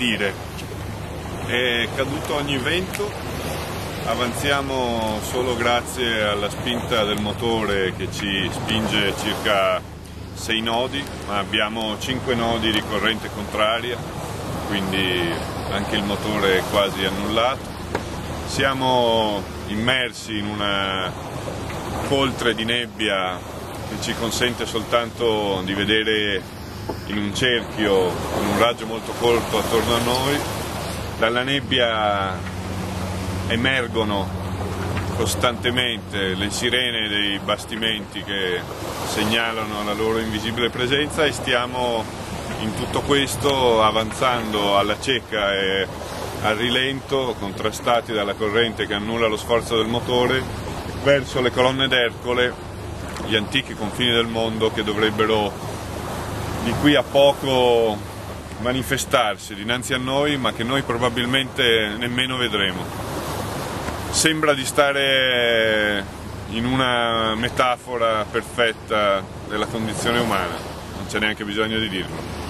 dire, è caduto ogni vento, avanziamo solo grazie alla spinta del motore che ci spinge circa 6 nodi, ma abbiamo 5 nodi di corrente contraria, quindi anche il motore è quasi annullato. Siamo immersi in una coltre di nebbia che ci consente soltanto di vedere in un cerchio, con un raggio molto corto attorno a noi. Dalla nebbia emergono costantemente le sirene dei bastimenti che segnalano la loro invisibile presenza e stiamo in tutto questo avanzando alla cieca e al rilento, contrastati dalla corrente che annulla lo sforzo del motore, verso le colonne d'Ercole, gli antichi confini del mondo che dovrebbero di qui a poco manifestarsi dinanzi a noi, ma che noi probabilmente nemmeno vedremo. Sembra di stare in una metafora perfetta della condizione umana, non c'è neanche bisogno di dirlo.